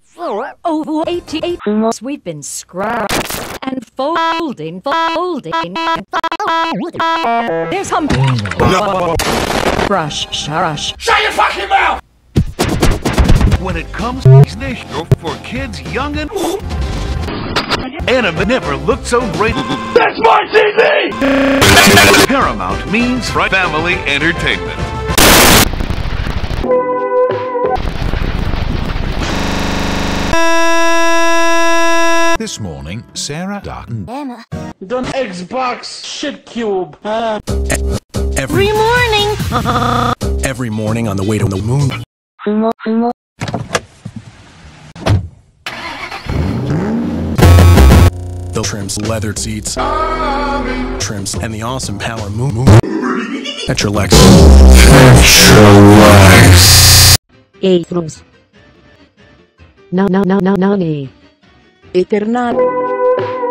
for over 88 months we've been scrubbing and folding. There's some brush. Shut your fucking mouth! When it comes to Disney for kids young and anime never looked so great. That's my TV! Paramount means family entertainment. This morning, Sarah Darton. Emma. Don't Xbox Shatcubes. Every morning. Every morning on the way to the moon. The trims, leather seats, trims, and the awesome power moon. At your Lex. Eight rooms. No. Eternal.